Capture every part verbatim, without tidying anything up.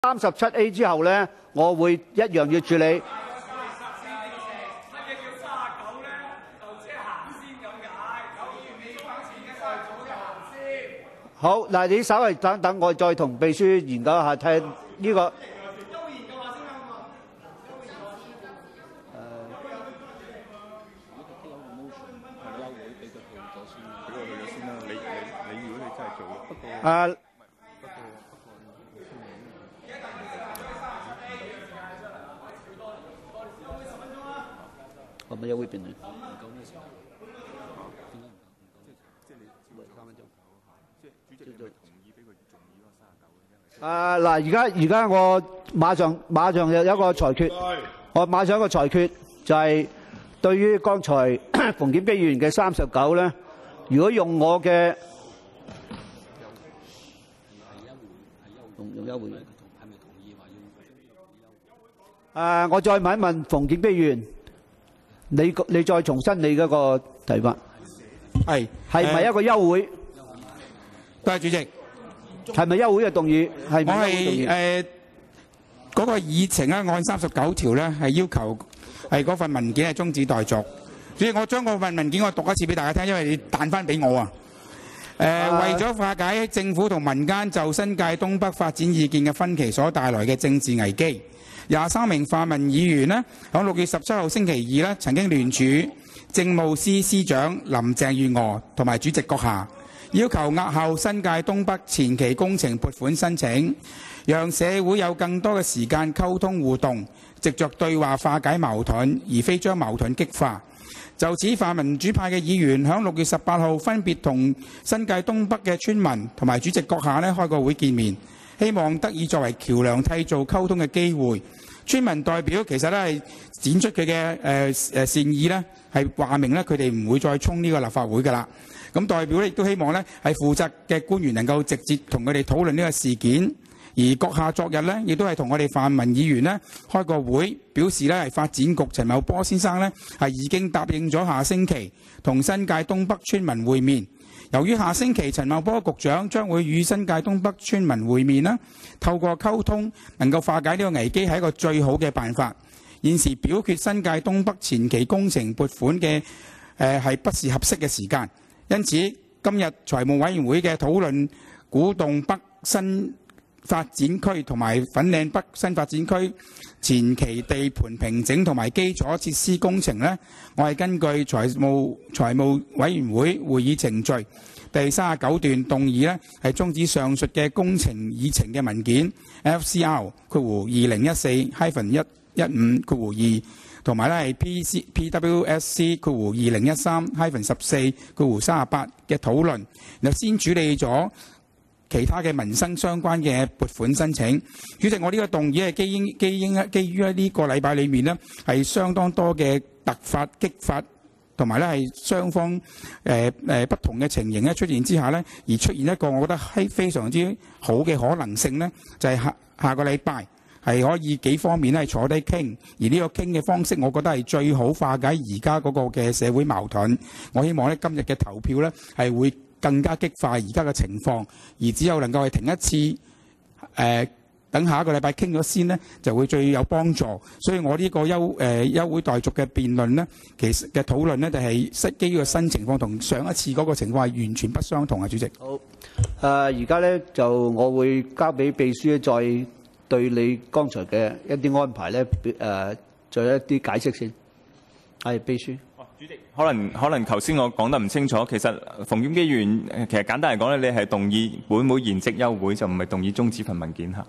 三十七 A 之後咧，我會一樣要處理。好，嗱，你稍微等等，我再同秘書研究一下，睇呢個。誒。我們休會辯論。啊嗱，而家而家我馬上馬上有一個裁決，我馬上一個裁決就係對於剛才馮檢基議員嘅三十九咧，如果用我嘅用用休會，誒，我再問一問馮檢基議員，你你再重申你嗰個提法，係係咪一個休會？ 多謝主席。 係咪休會嘅動議？係咪我係誒嗰個議程咧，按三十九條咧係要求係嗰份文件係終止待續。所以我將嗰份文件我讀一次俾大家聽，因為你彈翻俾我啊。誒、呃，為咗化解政府同民間就新界東北發展意見嘅分歧所帶來嘅政治危機，廿三名泛民議員呢，喺六月十七號星期二呢曾經聯署政務司司長林鄭月娥同埋主席閣下，要求押後新界東北前期工程撥款申請，讓社會有更多嘅時間溝通互動，藉着對話化解矛盾，而非將矛盾激化。就此，泛民主派嘅議員喺六月十八號分別同新界東北嘅村民同埋主席閣下呢開個會見面，希望得以作為橋樑締造溝通嘅機會。村民代表其實咧係展出佢嘅誒誒善意呢，係話明呢佢哋唔會再衝呢個立法會㗎啦。咁代表咧亦都希望咧係負責嘅官員能夠直接同佢哋討論呢個事件，而閣下昨日咧亦都係同我哋泛民議員咧開個會，表示咧係發展局陳茂波先生咧係已經答應咗下星期同新界東北村民會面。由於下星期陳茂波局長將會與新界東北村民會面啦，透過溝通能夠化解呢個危機係一個最好嘅辦法。現時表決新界東北前期工程撥款嘅誒係不是合適嘅時間。因此，今日財務委員會嘅討論古洞北新發展區同埋粉嶺北新發展區前期地盤平整同埋基礎設施工程呢，我係根據財務財務委員會會議程序第三十九段動議呢係終止上述嘅工程議程嘅文件 F C R 括弧二零一四 hyphen 一一五括弧二。同埋咧係 P C P W S C 括弧二零一三 hyphen 十四括弧三十八嘅討論，然後先處理咗其他嘅民生相關嘅撥款申請。主席，我呢個動議係基應基應基於呢個禮拜裡面呢係相當多嘅突發激發，同埋咧係雙方誒誒、呃、不同嘅情形咧出現之下呢，而出現一個我覺得係非常之好嘅可能性呢，就係、是、下下個禮拜。係可以幾方面咧坐低傾，而呢個傾嘅方式，我覺得係最好化解而家嗰個嘅社會矛盾。我希望咧今日嘅投票咧係會更加激化而家嘅情況，而只有能夠係停一次，誒、呃、等下一個禮拜傾咗先呢，就會最有幫助。所以我呢個休誒、呃、休會待續嘅辯論呢，其實嘅討論呢，就係失基於個新情況，同上一次嗰個情況係完全不相同啊！主席，好，誒而家咧就我會交俾秘書再。對你剛才嘅一啲安排咧，誒、呃，做一啲解釋先。係秘書。哦，主席， 可能可能頭先我講得唔清楚，其實馮檢基議員其實簡單嚟講咧，你係動議本會現即休會，就唔係動議終止份文件嚇。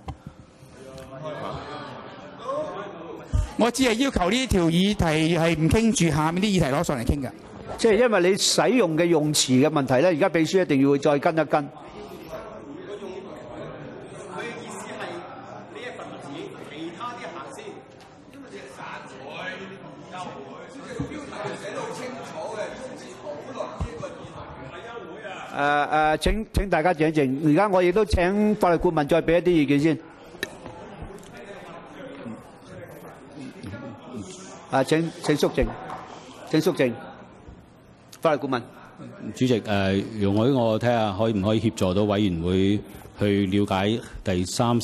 我只係要求呢條議題係唔傾住，下面啲議題攞上嚟傾㗎。 即係因為你使用嘅用詞嘅問題咧，而家秘書一定要再跟一跟。誒誒，請請大家靜一靜。而家我亦都請法律顧問再俾一啲意見先。啊，請請肅靜，請肅靜。法律顧問。 主席，誒容許我睇下可以唔可以協助到委員會去了解第三十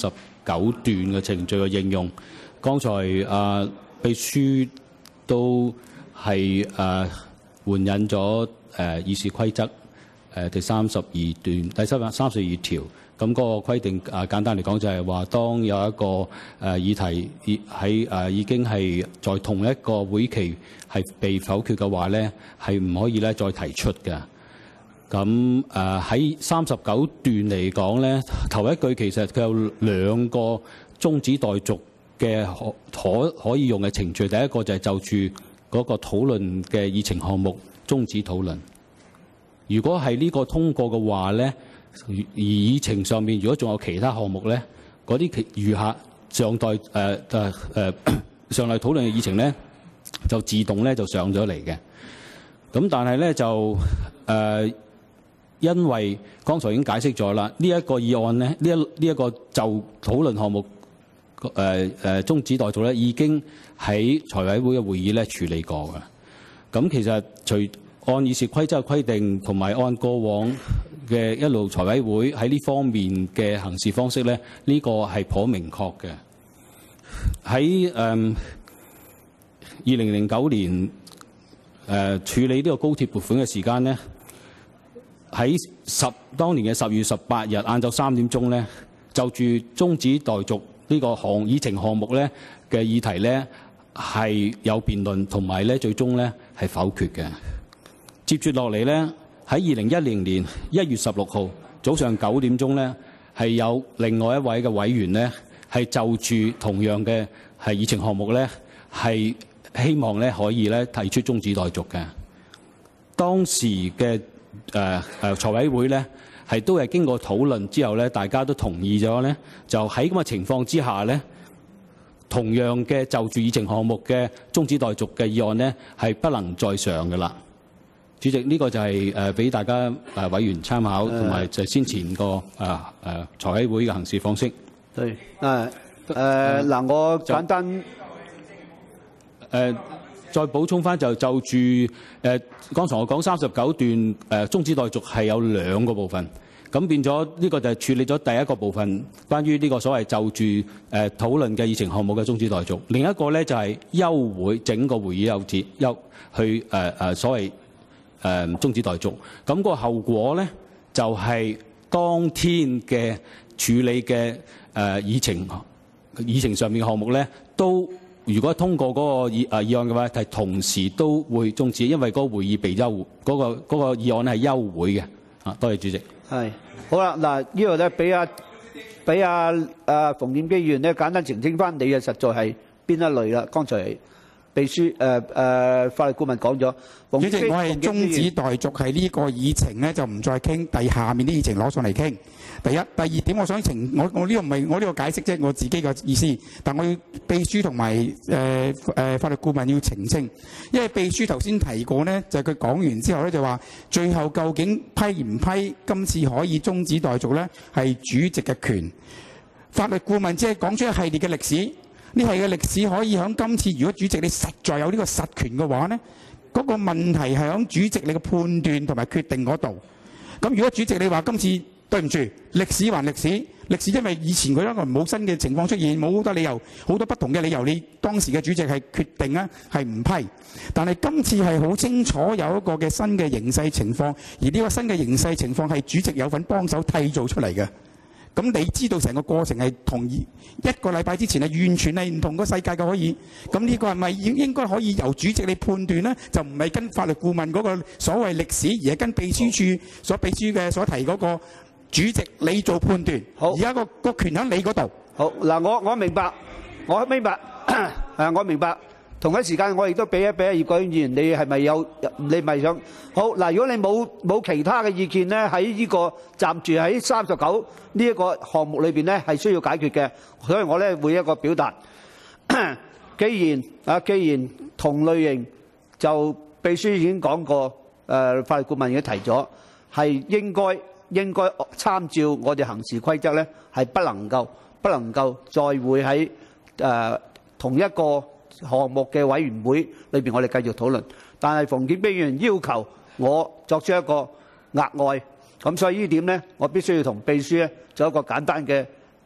九段嘅程序嘅應用。剛才啊、呃、秘書都係誒、呃、援引咗誒、呃、議事規則誒、呃、第三十二段第三三十二條。咁嗰個規定啊，簡單嚟講就係話，當有一個誒、呃、議題已喺誒已經係在同一個會期係被否決嘅話咧，係唔可以咧再提出嘅。咁誒喺三十九段嚟講咧，頭一句其實佢有兩個終止待續嘅可可可以用嘅程序。第一個就係就住嗰個討論嘅議程項目終止討論。如果係呢個通過嘅話咧，而議程上面如果仲有其他項目咧，嗰啲其餘下尚待誒誒誒上嚟討論嘅議程咧，就自動咧就上咗嚟嘅。咁但係咧就誒。呃因為剛才已經解釋咗啦，呢、這、一個議案咧，呢一呢一個就討論項目誒誒終止待續咧，已經喺財委會嘅會議咧處理過嘅。咁其實除按議事規則嘅規定，同埋按過往嘅一路財委會喺呢方面嘅行事方式咧，呢、這個係頗明確嘅。喺誒二零零九年誒、呃、處理呢個高鐵撥款嘅時間咧。喺十當年嘅十月十八日晏晝三點鐘咧，就住終止待續呢個項議程項目咧嘅議題咧係有辯論，同埋咧最終咧係否決嘅。接住落嚟咧，喺二零一零年一月十六號早上九點鐘咧，係有另外一位嘅委員咧係就住同樣嘅係議程項目咧係希望咧可以咧提出終止待續嘅。當時嘅誒誒財委會咧，係都係經過討論之後咧，大家都同意咗咧，就喺咁嘅情況之下咧，同樣嘅就住議程項目嘅終止待續嘅議案咧，係不能再上㗎啦。主席，呢、這個就係誒俾大家誒委員參考，同埋就係先前個誒誒財委會嘅行事方式。 對，誒誒嗱，我簡單誒。 呃再補充翻就就住誒、呃，剛才我講三十九段誒終止待續係有兩個部分，咁變咗呢個就係處理咗第一個部分，關於呢個所謂就住誒、呃、討論嘅議程項目嘅終止待續。另一個咧就係、是、休會，整個會議休節休去誒誒、呃、所謂誒、呃、終止待續。咁、那個後果咧就係、是、當天嘅處理嘅誒、呃、議程議程上面嘅項目咧都。如果通過嗰個議誒議案嘅話，係同時都會終止，因為嗰個會議被休，嗰、嗰個嗰、嗰個議案係休會嘅。啊，多謝主席。 係好啦，嗱呢度咧俾阿俾阿誒馮檢基議員咧簡單澄清翻，你啊實在係邊一類啦？剛才秘書誒誒、呃呃、法律顧問講咗。 主席，我係終止待續，係呢個議程咧就唔再傾，第下面啲議程攞上嚟傾。第一、第二點，我想澄我我呢個唔係我呢個解釋啫，我自己嘅意思。但我要秘書同埋誒誒法律顧問要澄清，因為秘書頭先提過呢，就係佢講完之後咧就話，最後究竟批唔批今次可以終止待續咧，係主席嘅權。法律顧問只係講出一系列嘅歷史，呢系嘅歷史可以喺今次，如果主席你實在有呢個實權嘅話呢，嗰、嗰個問題係喺主席你嘅判斷同埋決定嗰度。咁如果主席你話今次，對唔住，歷史還歷史，歷史因為以前佢一個冇新嘅情況出現，冇好多理由，好多不同嘅理由，你當時嘅主席係決定咧係唔批。但係今次係好清楚有一個嘅新嘅形勢情況，而呢個新嘅形勢情況係主席有份幫手締造出嚟嘅。咁你知道成個過程係同一個禮拜之前係完全係唔同個世界嘅可以。咁呢個係咪應應該可以由主席你判斷呢？就唔係跟法律顧問嗰個所謂歷史，而係跟秘書處所秘書嘅所提嗰個。主席，你做判斷。好，而家個個權喺你嗰度。 好嗱，我我明白，我明白，誒，我明白。同一時間，我亦都俾一俾阿葉國謙議員，你係咪有？你咪想好嗱？如果你冇冇其他嘅意見咧，喺呢個暫住喺三十九呢一個項目裏邊咧，係需要解決嘅，所以我咧會一個表達。既然啊，既然同類型就秘書已經講過，誒法律顧問已經提咗，係應該。應該參照我哋行事規則咧，係不能夠不能夠再會喺誒、呃、同一個項目嘅委員會裏邊，我哋繼續討論。但係馮檢基議員要求我作出一個額外，咁所以呢點咧，我必須要同秘書咧做一個簡單嘅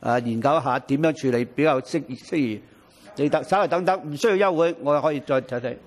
誒研究一下點樣處理比較適宜適宜。你等稍為等等，唔需要休會，我可以再睇睇。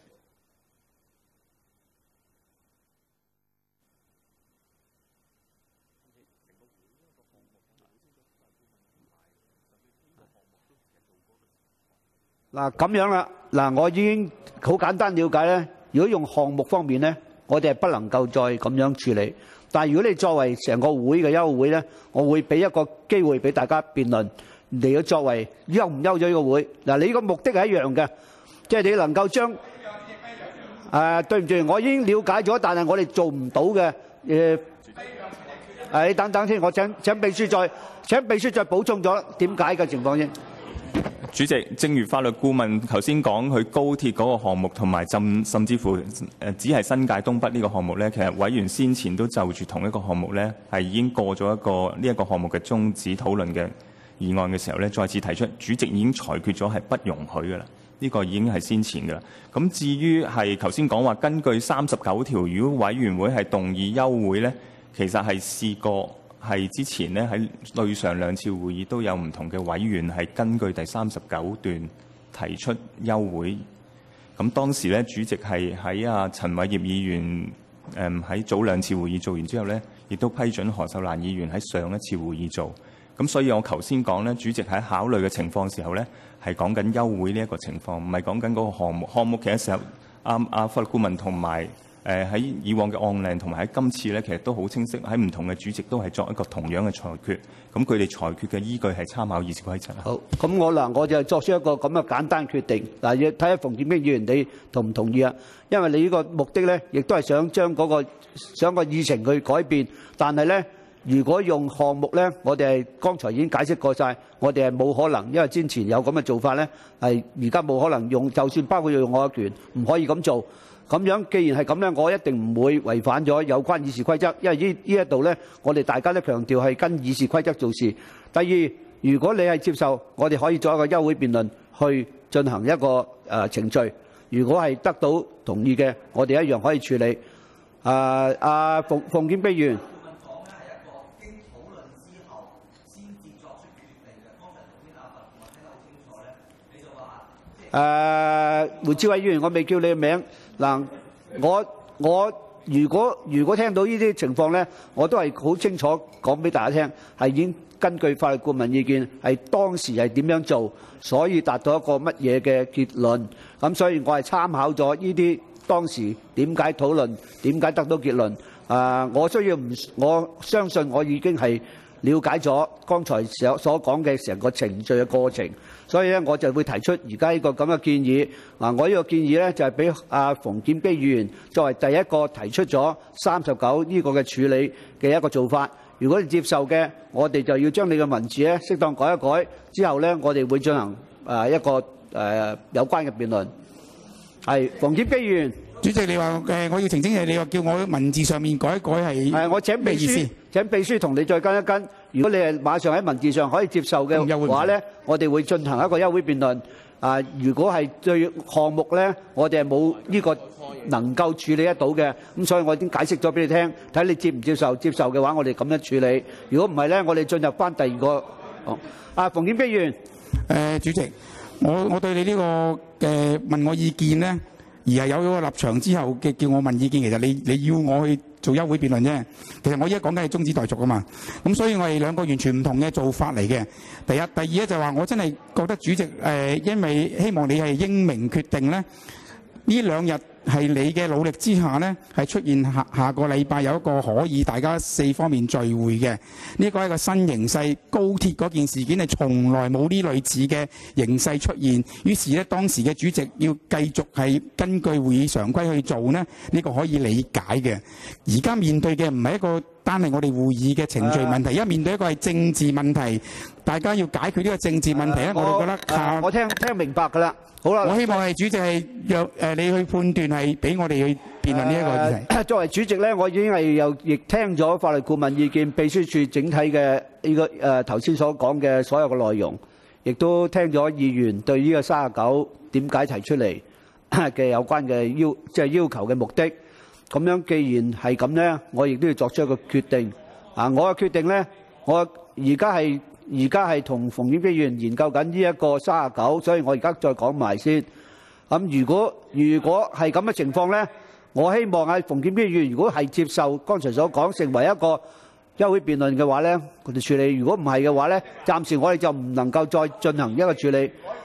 嗱咁樣啦，嗱我已經好簡單了解咧。如果用項目方面咧，我哋係不能夠再咁樣處理。但係如果你作為成個會嘅休會咧，我會俾一個機會俾大家辯論，嚟到作為休唔休咗呢個會。嗱，你個目的係一樣嘅，即係你能夠將誒對唔住，我已經了解咗，但係我哋做唔到嘅誒誒，你等等先，我請請秘書再請秘書再補充咗點解嘅情況先。 主席，正如法律顧問頭先講，佢高鐵嗰個項目同埋甚甚至乎誒只係新界東北呢個項目咧，其實委員先前都就住同一個項目咧，係已經過咗一個呢一個項目嘅終止討論嘅議案嘅時候咧，再次提出，主席已經裁決咗係不容許㗎啦。呢個已經係先前㗎啦。咁至於係頭先講話根據三十九條，如果委員會係動議休會咧，其實係試過。係之前咧喺對上兩次會議都有唔同嘅委員係根據第三十九段提出休會。咁當時咧主席係喺阿陳偉業議員誒喺早兩次會議做完之後咧，亦都批准何秀蘭議員喺上一次會議做。咁所以我頭先講咧，主席喺考慮嘅情況時候咧，係講緊休會呢一個情況，唔係講緊嗰個項目。項目其實時候阿阿法律顧問同埋。誒喺以往嘅案例同埋喺今次咧，其實都好清晰，喺唔同嘅主席都係作一個同樣嘅裁決。咁佢哋裁決嘅依據係參考議事規則。 好，咁我嗱我就作出一個咁嘅簡單決定。嗱，要睇下馮檢基議員你同唔同意啊？因為你呢個目的咧，亦都係想將嗰個想個議程去改變。但係咧，如果用項目咧，我哋係剛才已經解釋過晒，我哋係冇可能，因為之前有咁嘅做法咧，係而家冇可能用，就算包括用我嘅權，唔可以咁做。咁樣，既然係咁咧，我一定唔會違反咗有關議事規則，因為呢呢一度咧，我哋大家都強調係跟議事規則做事。第二，如果你係接受，我哋可以做一個休會辯論去進行一個誒程序。如果係得到同意嘅，我哋一樣可以處理。誒阿馮馮檢基議員。誒胡志偉議員，我未叫你嘅名嗱，我我如果如果聽到呢啲情況咧，我都係好清楚講俾大家聽，係已經根據法律顧問意見，係當時係點樣做，所以達到一個乜嘢嘅結論。咁所以我係參考咗呢啲當時點解討論，點解得到結論。誒，我需要唔我相信我已經係了解咗剛才所所講嘅成個程序嘅過程。所以咧，我就會提出而家呢個咁嘅建議。嗱，我呢個建議咧就係俾阿馮檢基議員作為第一個提出咗三十九呢個嘅處理嘅一個做法。如果你接受嘅，我哋就要將你嘅文字咧適當改一改。之後咧，我哋會進行誒一個誒有關嘅辯論。係馮檢基議員， 主席，你話誒，我要澄清係你話叫我文字上面改一改係係我請秘咩意思？ 書請秘書同你再跟一跟。如果你係馬上喺文字上可以接受嘅話咧，我哋會進行一個休會辯論。啊，如果係對項目咧，我哋係冇呢個能夠處理得到嘅，咁所以我已經解釋咗俾你聽，睇你接唔接受。接受嘅話，我哋咁樣處理；如果唔係咧，我哋進入翻第二個。哦，啊，馮檢基議員， 誒，主席，我我對你呢個嘅問我意見咧，而係有咗個立場之後嘅叫我問意見，其實你你要我去做休會辯論啫。其實我而家講緊係中止待續啊嘛，咁所以我係兩個完全唔同嘅做法嚟嘅。第一、第二咧就話我真係覺得主席誒、呃，因為希望你係英明決定咧，呢兩日係你嘅努力之下呢，係出現下下個禮拜有一個可以大家四方面聚會嘅，呢個係一個新形勢。高鐵嗰件事件係從來冇呢類似嘅形勢出現，於是呢，當時嘅主席要繼續係根據會議常規去做呢，呢、呢個可以理解嘅。而家面對嘅唔係一個單係我哋會議嘅程序問題，而家面對一個係政治問題，大家要解決呢個政治問題咧，我哋覺得靠我聽聽明白㗎啦。好啦， 我希望係主席係若誒你去判斷係俾我哋去辯論呢一個議題。 誒，作為主席咧，我已經係又亦聽咗法律顧問意見、秘書處整體嘅呢個誒頭先所講嘅所有嘅內容，亦都聽咗議員對呢個三十九點解提出嚟嘅有關嘅要即係要求嘅目的。咁樣既然係咁咧，我亦都要作出一個決定。啊，我嘅決定咧，我而家係而家係同馮檢基議員研究緊呢一個三十九，所以我而家再講埋先。咁如果如果係咁嘅情況咧，我希望喺馮檢基議員如果係接受剛才所講成為一個休會辯論嘅話咧，佢哋處理；如果唔係嘅話咧，暫時我哋就唔能夠再進行一個處理。